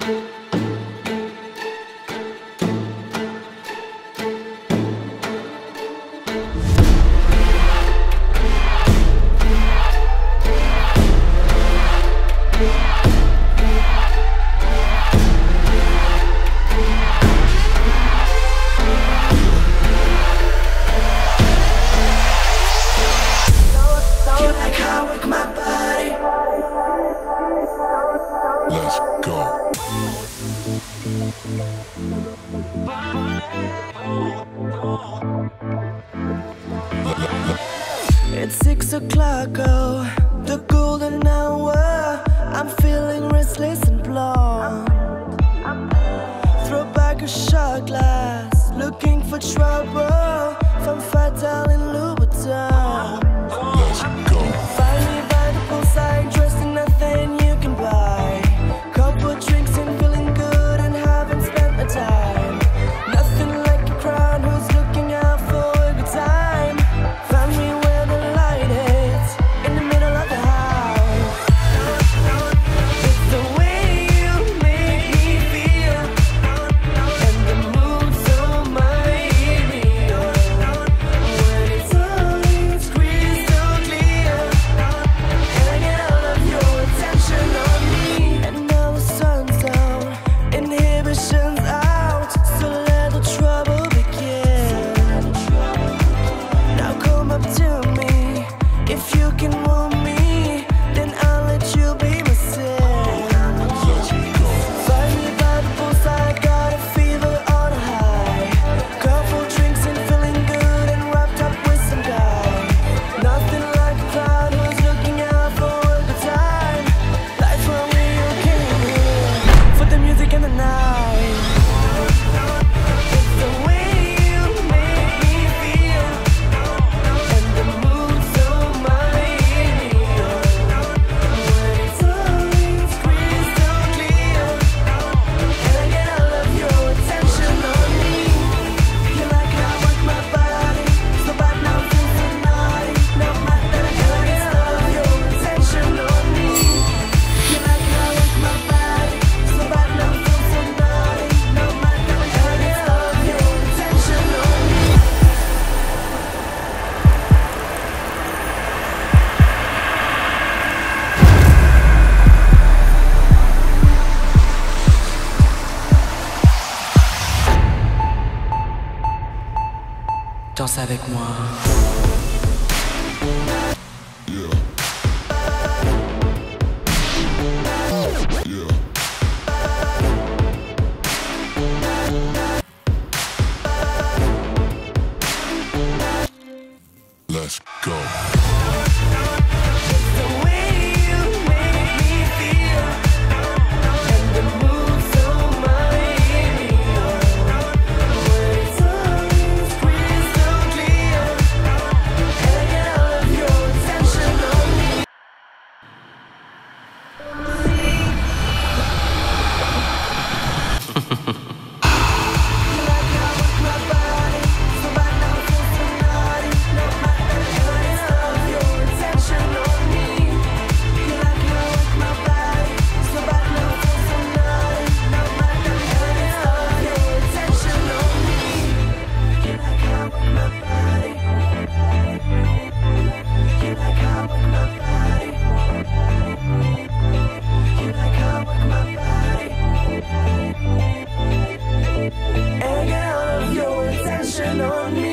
It's 6 o'clock, oh, the golden hour. I'm feeling restless and blonde. Throw back a shot glass, looking for trouble. Femme fatale in Louboutin. Let's go. Find me by the poolside, dressed in nothing you can buy. Couple drinks and feeling good and haven't spent my time. Nothing like a crowd who's looking out for a good time. Find me where the light hits, in the middle of the house. It's the way you make me feel, and the mood so Miami. When it's all it's crystal clear, and I get all of your attention on me. And now the sun's down, inhibitions out, so let the trouble begin. Now come up to me, if you can want me, then I'll let you be my sin. Find me by the poolside, got a fever on a high. Couple drinks and feeling good and wrapped up with some guy. Nothing like a crowd who's looking out for a good time. That's why we all came here, for the music and the night. It's the way you make me feel, and the mood so Miami. When it's all it's crystal clear, and I get all of your attention on me. You like how I work my body, so bad now I'm feeling so naughty. Now I'm mad that I gotta get all of your attention on me. You like how I work my body, so bad now I'm feeling so naughty. Now I'm mad that I gotta get all of your attention on me. Danse avec moi. Yeah. Yeah. Let's go. The way you make me feel, and the mood so Miami. When it's all it's crystal clear, and I get all of your attention on me. You like how I work my body, so bad now I feel so naughty. No matter how I get all of your attention on me. You like how I work my body, so bad now I feel so naughty. No matter how I get all of your attention on me. You like how I work my body. You like how I work my body. You like how I work my body. And I get all of your attention on me.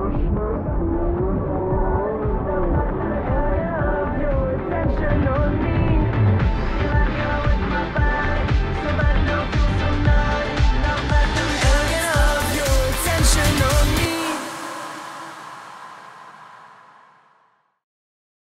Attention on me.